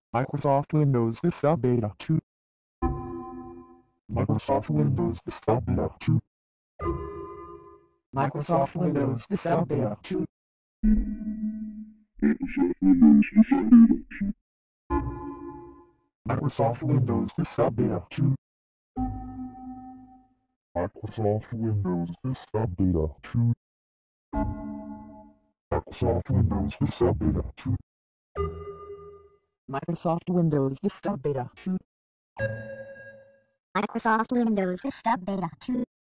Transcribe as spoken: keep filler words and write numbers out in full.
Microsoft Windows Vista Beta two. Microsoft Windows Vista Beta two. Microsoft Windows Vista Beta two. Microsoft Windows Vista Beta two. Microsoft Windows Vista Beta two. Microsoft Windows Vista Beta two. Microsoft Windows Vista Beta two. Microsoft Windows Vista Beta two.